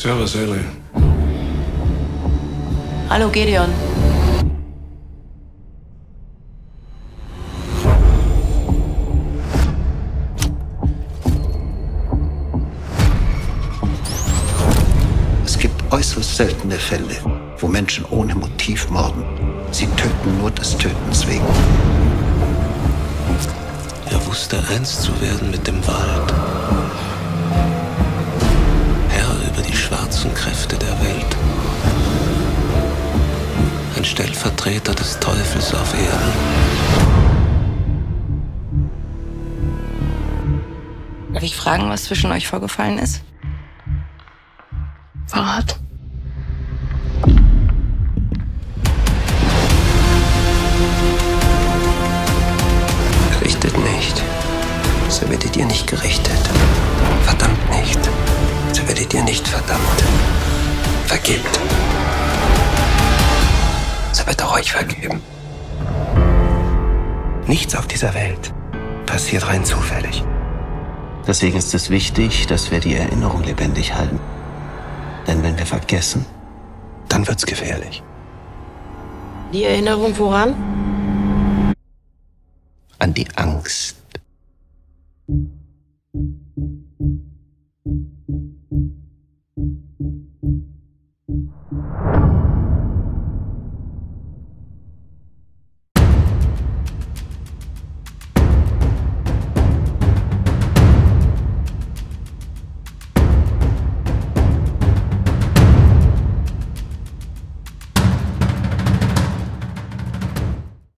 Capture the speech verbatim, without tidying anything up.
Servus, Eli. Hallo, Gedeon. Es gibt äußerst seltene Fälle, wo Menschen ohne Motiv morden. Sie töten nur des Tötens wegen. Er wusste, eins zu werden mit dem Wald. Herr über die schwarzen Kräfte der Welt. Ein Stellvertreter des Teufels auf Erden. Darf ich fragen, was zwischen euch vorgefallen ist? Verrat. Richtet nicht, so werdet ihr nicht gerichtet. Verdammt nicht, so werdet ihr nicht verdammt. Vergebt, so wird er euch vergeben. Nichts auf dieser Welt passiert rein zufällig. Deswegen ist es wichtig, dass wir die Erinnerung lebendig halten. Denn wenn wir vergessen, dann wird's gefährlich. Die Erinnerung woran? An die Angst.